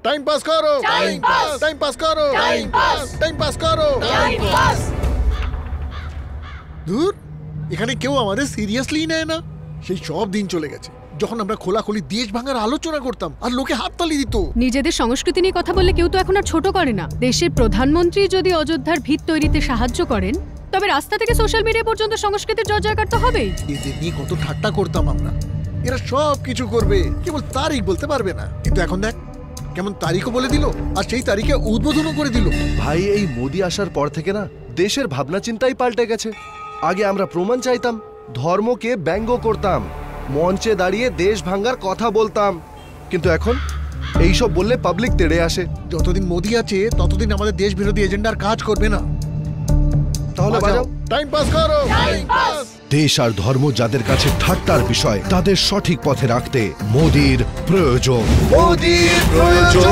Time pass করো, time pass করো, time pass করো। ধুর, এখানে কেউ আমাদের সিরিয়াসলি নেয় না। সেই সব দিন চলে গেছে যখন আমরা খোলাখুলি দেশ ভাঙার আলোচনা করতাম আর লোকে হাততালি দিত। নিজেদের সংস্কৃতি নিয়ে কথা বললে কেউ তো এখন আর ছোট করে না। দেশের প্রধানমন্ত্রী যদি অযোধ্যার ভিত তৈরিতে সাহায্য করেন, তবে রাস্তা থেকে সোশ্যাল মিডিয়া পর্যন্ত সংস্কৃতির জয়জয়কার তো হবেই। এদের নিয়ে কত ঠাট্টা করতাম আমরা। এরা সব কিছু করবে, কেবল তারিখ বলতে পারবে না। কিন্তু এখন দেখ কেমন তারিখও বলে দিল, আর সেই তারিখে উদ্বোধনও করে দিল। ভাই, এই মোদি আসার পর থেকে না দেশের ভাবনা চিন্তাই পাল্টে গেছে। আগে আমরা প্রমাণ চাইতাম, ধর্মকে ব্যঙ্গ করতাম, মঞ্চে দাঁড়িয়ে দেশ ভাঙার কথা বলতাম, কিন্তু এখন এইসব বললে পাবলিক তেড়ে আসে। যতদিন মোদি আছে ততদিন আমাদের দেশ বিরোধী এজেন্ডার কাজ করবে না। তাহলে বাজাও, টাইম পাস করো, টাইম পাস। দেশ আর ধর্ম যাদের কাছে ঠাট্টার বিষয়, তাদের সঠিক পথে রাখতে মোদির প্রয়োজন। মোদির প্রয়োজন।